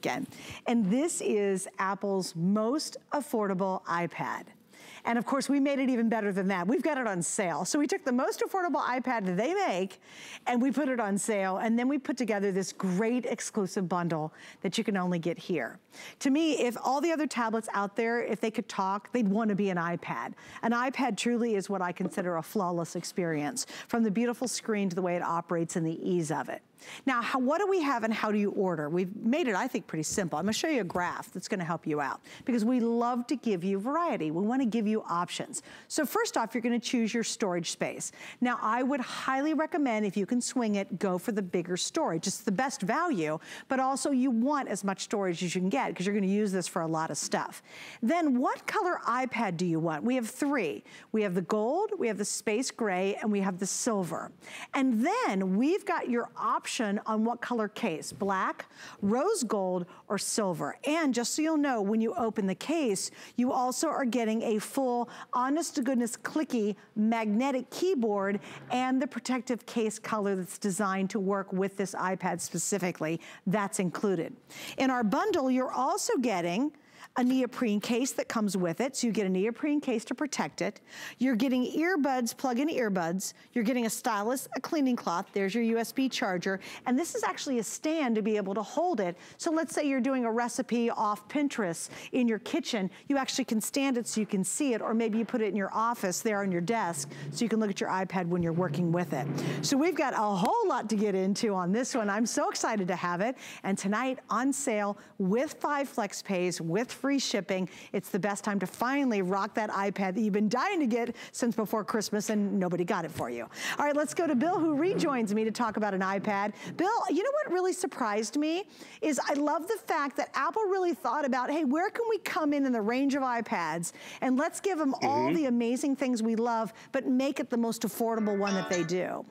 again. And this is Apple's most affordable iPad. And of course, we made it even better than that. We've got it on sale. So we took the most affordable iPad that they make and we put it on sale. And then we put together this great exclusive bundle that you can only get here. To me, if all the other tablets out there, if they could talk, they'd want to be an iPad. An iPad truly is what I consider a flawless experience, from the beautiful screen to the way it operates and the ease of it. Now, what do we have and how do you order? We've made it, I think, pretty simple. I'm gonna show you a graph that's gonna help you out because we love to give you variety. We wanna give you options. So first off, you're gonna choose your storage space. Now, I would highly recommend, if you can swing it, go for the bigger storage. It's the best value, but also you want as much storage as you can get because you're gonna use this for a lot of stuff. Then what color iPad do you want? We have three. We have the gold, we have the space gray, and we have the silver. And then we've got your option on what color case, black, rose gold, or silver. And just so you'll know, when you open the case, you also are getting a full, honest to goodness, clicky magnetic keyboard and the protective case color that's designed to work with this iPad specifically. That's included. In our bundle, you're also getting a neoprene case that comes with it, so you get a neoprene case to protect it. You're getting earbuds, plug-in earbuds. You're getting a stylus, a cleaning cloth. There's your USB charger. And this is actually a stand to be able to hold it. So let's say you're doing a recipe off Pinterest in your kitchen. You actually can stand it so you can see it, or maybe you put it in your office there on your desk so you can look at your iPad when you're working with it. So we've got a whole lot to get into on this one. I'm so excited to have it. And tonight on sale with 5 flex pays, with free shipping. It's the best time to finally rock that iPad that you've been dying to get since before Christmas and nobody got it for you. All right, let's go to Bill, who rejoins me to talk about an iPad. Bill, you know what really surprised me is I love the fact that Apple really thought about, hey, where can we come in the range of iPads and let's give them all the amazing things we love, but make it the most affordable one that they do.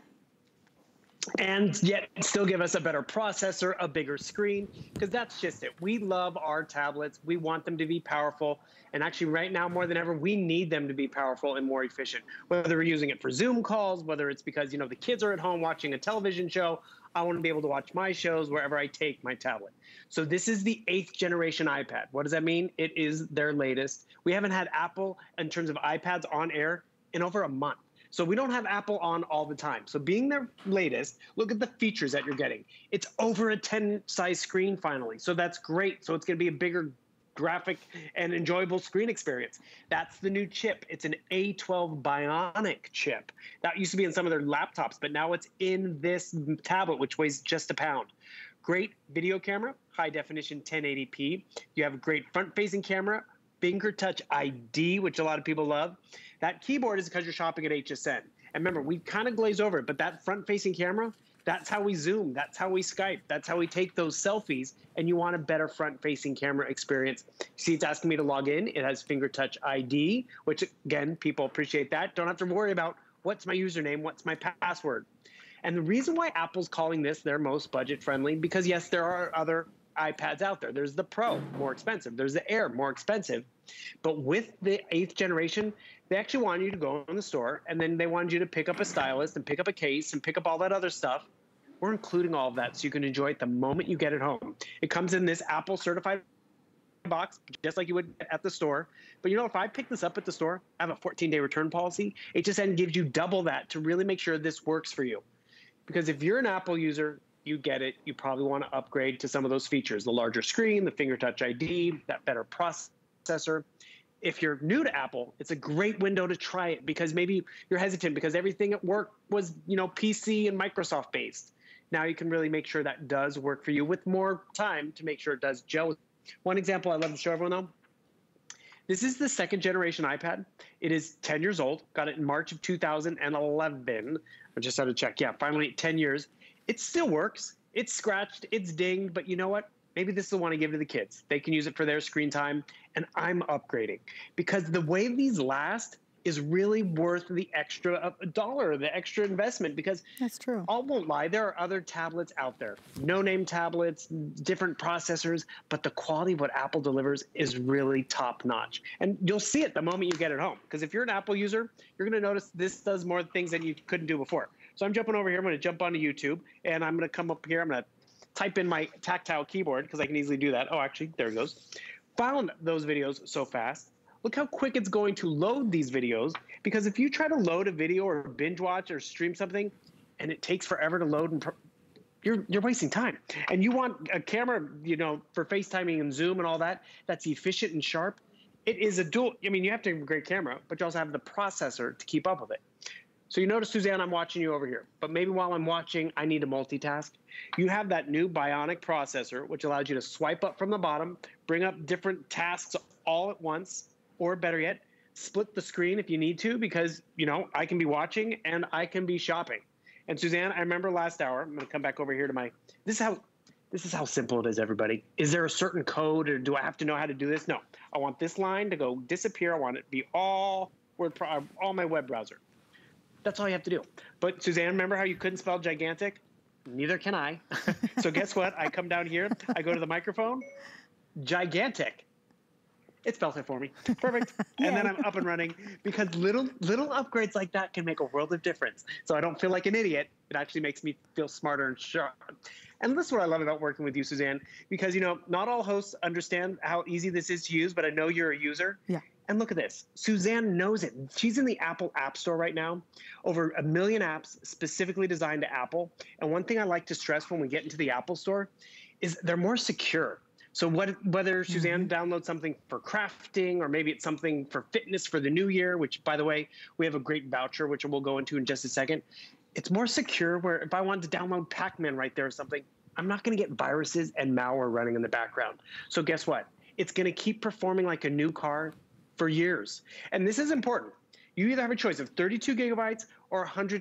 And yet still give us a better processor, a bigger screen, because that's just it. We love our tablets. We want them to be powerful. And actually right now, more than ever, we need them to be powerful and more efficient. Whether we're using it for Zoom calls, whether it's because, you know, the kids are at home watching a television show, I want to be able to watch my shows wherever I take my tablet. So this is the 8th generation iPad. What does that mean? It is their latest. We haven't had Apple in terms of iPads on air in over a month. So we don't have Apple on all the time. So being their latest, look at the features that you're getting. It's over a 10 size screen finally. So that's great. So it's gonna be a bigger graphic and enjoyable screen experience. That's the new chip. It's an A12 Bionic chip. That used to be in some of their laptops, but now it's in this tablet, which weighs just a pound. Great video camera, high definition 1080p. You have a great front facing camera, Finger Touch ID, which a lot of people love. That keyboard is because you're shopping at HSN. And remember, we kind of glaze over it, but that front-facing camera, that's how we Zoom, that's how we Skype, that's how we take those selfies, and you want a better front-facing camera experience. See, it's asking me to log in. It has Finger Touch ID, which, again, people appreciate that. Don't have to worry about what's my username, what's my password. And the reason why Apple's calling this their most budget-friendly, because, yes, there are other iPads out there. There's the Pro, more expensive. There's the Air, more expensive. But with the 8th generation, they actually want you to go in the store, and then they want you to pick up a stylus and pick up a case and pick up all that other stuff. We're including all of that so you can enjoy it the moment you get it home. It comes in this Apple certified box, just like you would at the store. But you know, if I pick this up at the store, I have a 14-day return policy. HSN gives you double that to really make sure this works for you. Because if you're an Apple user, you get it. You probably want to upgrade to some of those features, the larger screen, the Finger Touch ID, that better processor. If you're new to Apple, it's a great window to try it because maybe you're hesitant because everything at work was, you know, PC and Microsoft based. Now you can really make sure that does work for you with more time to make sure it does gel. One example I love to show everyone though. This is the 2nd generation iPad. It is 10 years old. Got it in March of 2011. I just had to check. Yeah, finally 10 years. It still works. It's scratched, it's dinged, but you know what? Maybe this is the one I give to the kids. They can use it for their screen time, and I'm upgrading. Because the way these last is really worth the extra $1, the extra investment, because that's true. I won't lie, there are other tablets out there. No-name tablets, different processors, but the quality of what Apple delivers is really top-notch. And you'll see it the moment you get it home. Because if you're an Apple user, you're gonna notice this does more things than you couldn't do before. So I'm jumping over here, I'm gonna jump onto YouTube, and I'm gonna come up here, I'm gonna type in my tactile keyboard because I can easily do that. Oh, actually, there it goes. Found those videos so fast. Look how quick it's going to load these videos, because if you try to load a video or binge watch or stream something and it takes forever to load, and you're wasting time. And you want a camera, you know, for FaceTiming and Zoom and all that, that's efficient and sharp. It is a dual, I mean, you have to have a great camera, but you also have the processor to keep up with it. So you notice, Suzanne, I'm watching you over here, but maybe while I'm watching, I need to multitask. You have that new Bionic processor, which allows you to swipe up from the bottom, bring up different tasks all at once, or better yet, split the screen if you need to, because, you know, I can be watching and I can be shopping. And Suzanne, I remember last hour, I'm gonna come back over here to my, this is how simple it is, everybody. Is there a certain code, or do I have to know how to do this? No, I want this line to go disappear. I want it to be all my web browser. That's all you have to do. But Suzanne, remember how you couldn't spell gigantic? Neither can I. So guess what? I come down here, I go to the microphone, gigantic. It spells it for me. Perfect. And then I'm up and running, because little upgrades like that can make a world of difference. So I don't feel like an idiot. It actually makes me feel smarter and sharp. And this is what I love about working with you, Suzanne, because, you know, not all hosts understand how easy this is to use, but I know you're a user. Yeah. And look at this. Suzanne knows it. She's in the Apple App Store right now. Over 1 million apps specifically designed to Apple. And one thing I like to stress when we get into the Apple Store is they're more secure. So whether Suzanne downloads something for crafting, or maybe it's something for fitness for the new year, which, by the way, we have a great voucher, which we'll go into in just a second. It's more secure, where if I wanted to download Pac-Man right there or something, I'm not going to get viruses and malware running in the background. So guess what? It's going to keep performing like a new car for years. And this is important. You either have a choice of 32 gigabytes or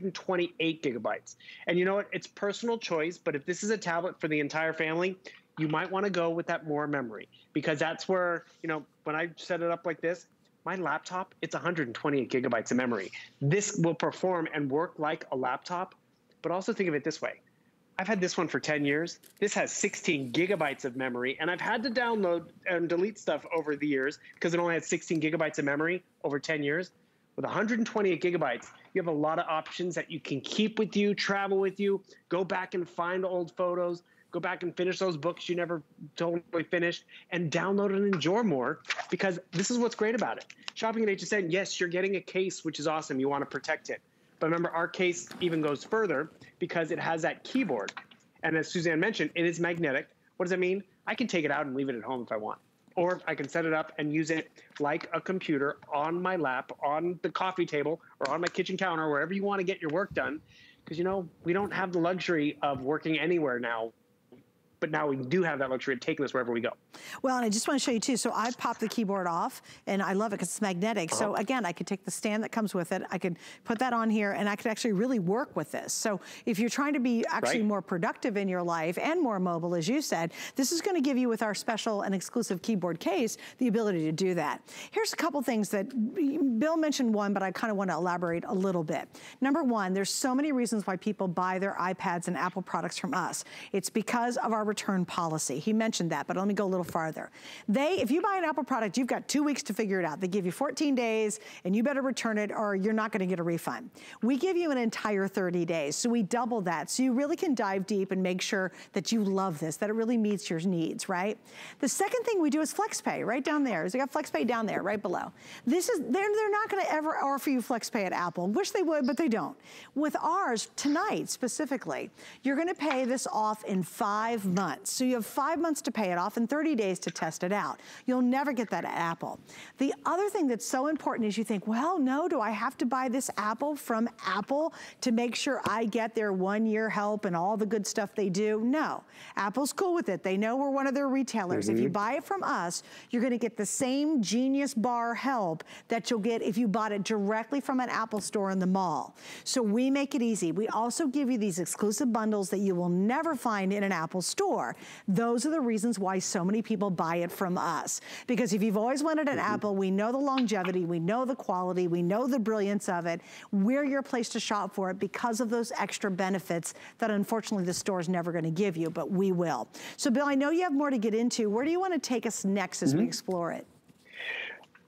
128 gigabytes. And you know what? It's personal choice, but if this is a tablet for the entire family, you might want to go with that more memory, because that's where, you know, when I set it up like this, my laptop, it's 128 gigabytes of memory. This will perform and work like a laptop, but also think of it this way. I've had this one for 10 years. This has 16 gigabytes of memory, and I've had to download and delete stuff over the years because it only had 16 gigabytes of memory over 10 years. With 128 gigabytes, you have a lot of options that you can keep with you, travel with you, go back and find old photos, go back and finish those books you never totally finished, and download and enjoy more, because this is what's great about it. Shopping at HSN, yes, you're getting a case, which is awesome. You want to protect it. But remember, our case even goes further because it has that keyboard. And as Suzanne mentioned, it is magnetic. What does that mean? I can take it out and leave it at home if I want. Or I can set it up and use it like a computer on my lap, on the coffee table, or on my kitchen counter, wherever you want to get your work done. Because, you know, we don't have the luxury of working anywhere now. But now we do have that luxury of taking this wherever we go. Well, and I just want to show you too, so I popped the keyboard off, and I love it because it's magnetic. So again, I could take the stand that comes with it, I could put that on here, and I could actually really work with this. So if you're trying to be actually more productive in your life and more mobile, as you said, this is going to give you, with our special and exclusive keyboard case, the ability to do that. Here's a couple things that, Bill mentioned one, but I kind of want to elaborate a little bit. Number one, there's so many reasons why people buy their iPads and Apple products from us. It's because of our return policy. He mentioned that, but let me go a little farther. If you buy an Apple product, you've got 2 weeks to figure it out. They give you 14 days, and you better return it or you're not gonna get a refund. We give you an entire 30 days, so we double that. So you really can dive deep and make sure that you love this, that it really meets your needs, right? The second thing we do is FlexPay, right down there. So you got FlexPay down there, right below. This is, they're not gonna ever offer you FlexPay at Apple. Wish they would, but they don't. With ours, tonight specifically, you're gonna pay this off in 5 months. So you have 5 months to pay it off and 30 days to test it out. You'll never get that at Apple. The other thing that's so important is you think, well, no, do I have to buy this Apple from Apple to make sure I get their 1-year help and all the good stuff they do? No, Apple's cool with it. They know we're one of their retailers. If you buy it from us, you're gonna get the same Genius Bar help that you'll get if you bought it directly from an Apple store in the mall. So we make it easy. We also give you these exclusive bundles that you will never find in an Apple store. Those are the reasons why so many people buy it from us. Because if you've always wanted an Apple, we know the longevity, we know the quality, we know the brilliance of it. We're your place to shop for it because of those extra benefits that unfortunately the store is never going to give you, but we will. So Bill, I know you have more to get into. Where do you want to take us next as we explore it?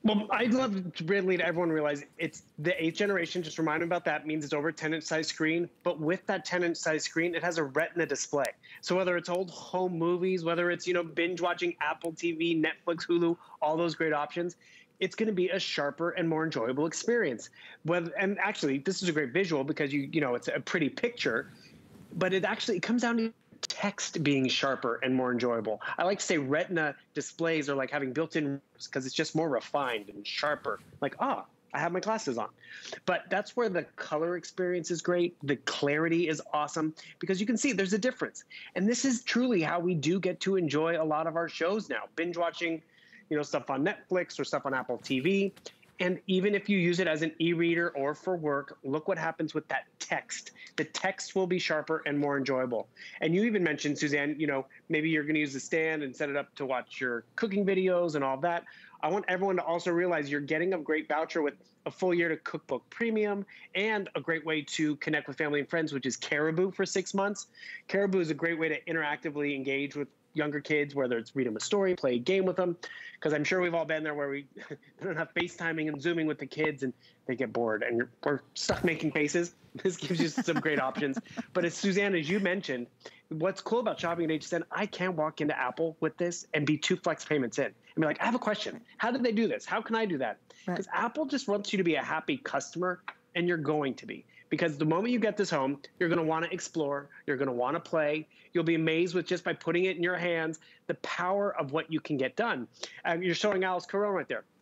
Well, I'd love to really let everyone realize it's the 8th generation. Just remind them about that. Means it's over 10-inch size screen. But with that 10-inch size screen, it has a Retina display. So whether it's old home movies, whether it's, you know, binge watching Apple TV, Netflix, Hulu, all those great options, it's going to be a sharper and more enjoyable experience. And actually, this is a great visual because you know, it's a pretty picture, but it comes down to text being sharper and more enjoyable. I like to say Retina displays are like having built-in because it's just more refined and sharper. Like, I have my glasses on. But that's where the color experience is great. The clarity is awesome because you can see there's a difference. And this is truly how we do get to enjoy a lot of our shows now. Binge watching, you know, stuff on Netflix or stuff on Apple TV. And even if you use it as an e-reader or for work, look what happens with that text. The text will be sharper and more enjoyable. And you even mentioned, Suzanne, you know, maybe you're going to use the stand and set it up to watch your cooking videos and all that. I want everyone to also realize you're getting a great voucher with a full year to Cookbook Premium and a great way to connect with family and friends, which is Caribou for 6 months. Caribou is a great way to interactively engage with younger kids, whether it's read them a story, play a game with them, because I'm sure we've all been there where we don't have FaceTiming and Zooming with the kids and they get bored and we're stuck making faces. This gives you some great options. But as Suzanne, as you mentioned, what's cool about shopping at HSN, I can walk into Apple with this and be 2 flex payments in and be like, I have a question. How did they do this? How can I do that? Because Apple just wants you to be a happy customer, and you're going to be. Because the moment you get this home, you're going to want to explore. You're going to want to play. You'll be amazed with just by putting it in your hands, the power of what you can get done. You're showing Alice Carone right there.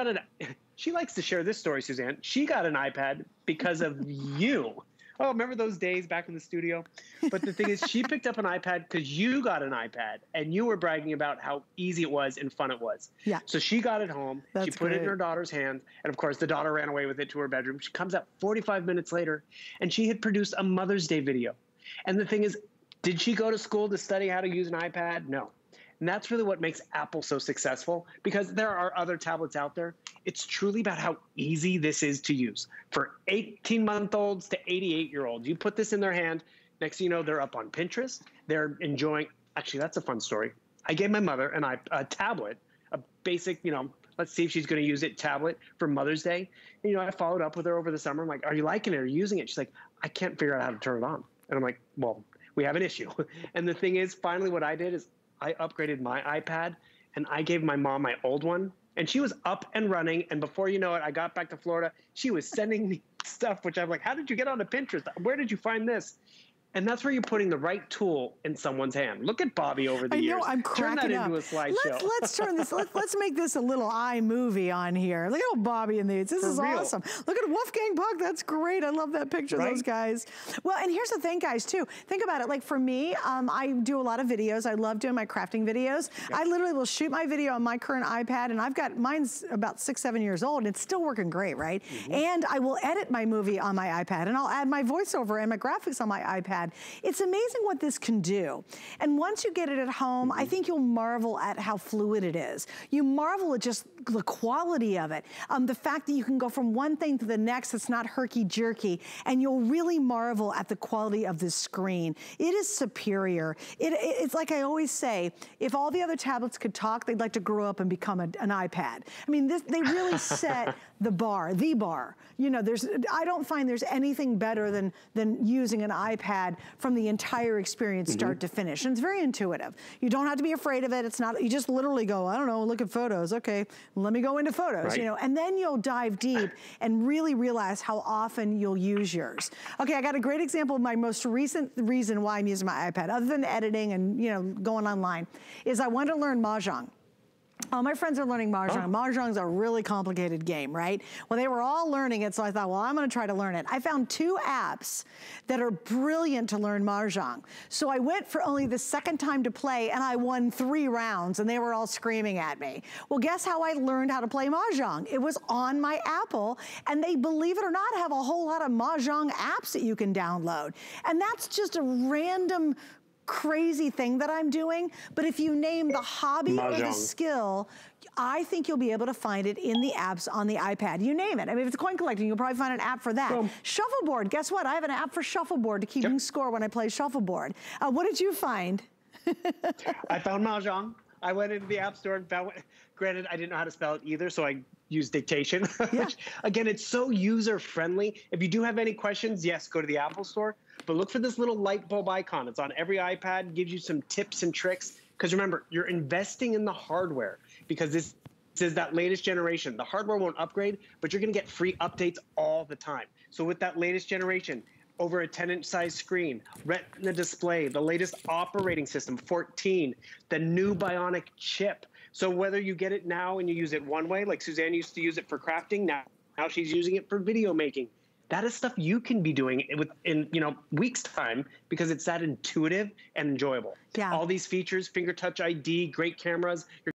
She likes to share this story, Suzanne. She got an iPad because of you. Oh, remember those days back in the studio? But the thing is, she picked up an iPad because you got an iPad, and you were bragging about how easy it was and fun it was. Yeah. So she got it home. She put it in her daughter's hand, and of course, the daughter ran away with it to her bedroom. She comes out 45 minutes later, and she had produced a Mother's Day video. And the thing is, did she go to school to study how to use an iPad? No. And that's really what makes Apple so successful, because there are other tablets out there. It's truly about how easy this is to use. For 18-month-olds to 88-year-olds, you put this in their hand, next thing you know, they're up on Pinterest. They're enjoying, actually, that's a fun story. I gave my mother a tablet, a basic, you know, let's see if she's going to use it tablet for Mother's Day. And, you know, I followed up with her over the summer. I'm like, are you liking it? Are you using it? She's like, I can't figure out how to turn it on. And I'm like, well, we have an issue. And the thing is, finally what I did is I upgraded my iPad and I gave my mom my old one, and she was up and running. And before you know it, I got back to Florida. She was sending me stuff, which I'm like, how did you get onto Pinterest? Where did you find this? And that's where you're putting the right tool in someone's hand. Look at Bobby over the years. I'm cracking Turn that up. into a slideshow. Let's turn this. Let's make this a little iMovie on here. Look at Bobby in these. This is awesome. Look at Wolfgang Puck. That's great. I love that picture of those guys. Well, and here's the thing, guys, too. Think about it. Like for me, I do a lot of videos. I love doing my crafting videos. Yep. I literally will shoot my video on my current iPad, and I've got mine's about 6, 7 years old, and it's still working great, right? Mm-hmm. And I will edit my movie on my iPad, and I'll add my voiceover and my graphics on my iPad. It's amazing what this can do. And once you get it at home, I think you'll marvel at how fluid it is. You marvel at just the quality of it. The fact that you can go from one thing to the next that's not herky-jerky, and you'll really marvel at the quality of this screen. It is superior. It's like I always say, if all the other tablets could talk, they'd like to grow up and become an iPad. I mean, they really set the bar. You know, I don't find there's anything better than using an iPad from the entire experience start to finish. And it's very intuitive. You don't have to be afraid of it. It's not, you just literally go, I don't know, look at photos. Okay, let me go into photos, you know, and then you'll dive deep and really realize how often you'll use yours. Okay, I got a great example of my most recent reason why I'm using my iPad, other than editing and, you know, going online, is I want to learn Mahjong. All my friends are learning Mahjong. Mahjong's a really complicated game, right? Well, they were all learning it, so I thought, well, I'm gonna try to learn it. I found 2 apps that are brilliant to learn Mahjong. So I went for only the second time to play, and I won 3 rounds, and they were all screaming at me. Well, guess how I learned how to play Mahjong? It was on my Apple, and they, believe it or not, have a whole lot of Mahjong apps that you can download. And that's just a random crazy thing that I'm doing, but if you name the hobby or the skill, I think you'll be able to find it in the apps on the iPad. You name it. I mean, if it's coin collecting, you'll probably find an app for that. Shuffleboard, guess what? I have an app for shuffleboard to keep score when I play shuffleboard. What did you find? I found Mahjong. I went into the App Store and found, granted, I didn't know how to spell it either, so I used dictation. Yeah. Which, again, it's so user-friendly. If you do have any questions, yes, go to the Apple Store. But look for this little light bulb icon. It's on every iPad, gives you some tips and tricks. Because remember, you're investing in the hardware because this is that latest generation. The hardware won't upgrade, but you're going to get free updates all the time. So with that latest generation, over a 10-inch size screen, Retina display, the latest operating system, 14, the new Bionic chip. So whether you get it now and you use it one way, like Suzanne used to use it for crafting, now she's using it for video making. That is stuff you can be doing in weeks' time because it's that intuitive and enjoyable. Yeah. All these features, finger touch ID, great cameras.